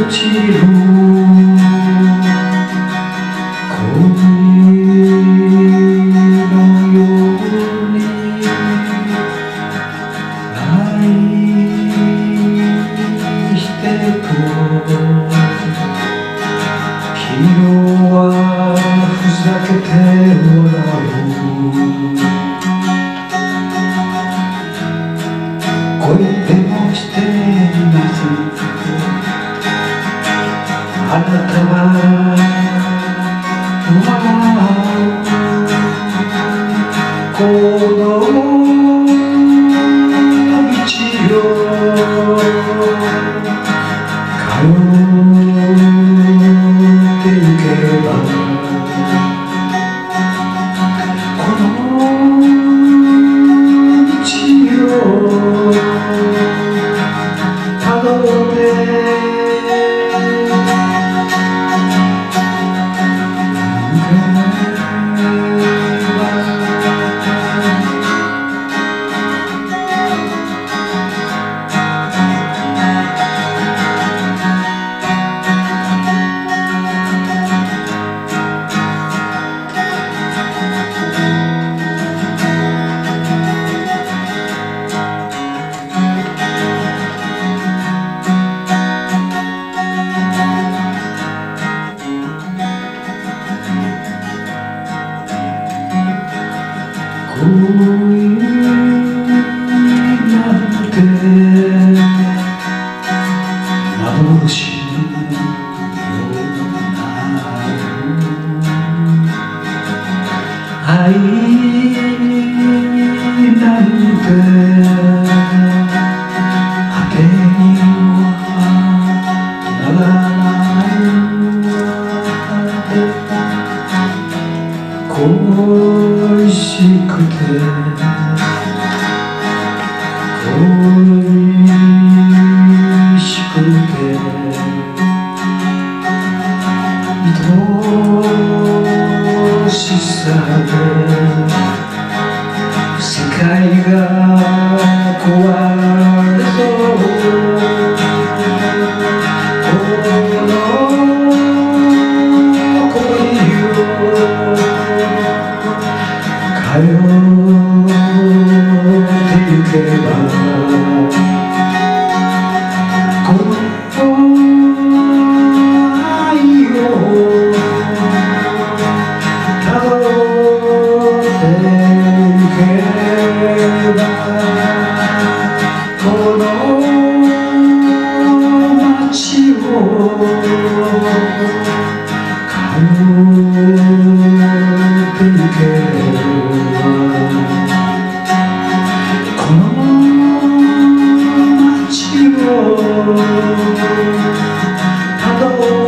ちる恋のように愛してと昨日はふざけて笑う恋でもしていますあなたはこの道を通ってゆけばこの道をたどって恋なんて幻のような愛なんて果てにはならない恋しくて恋しくて愛しさで世界が壊れそうこの恋を通ってゆけばこの愛をたどってゆけばこの街を通ってゆけばこの街をたど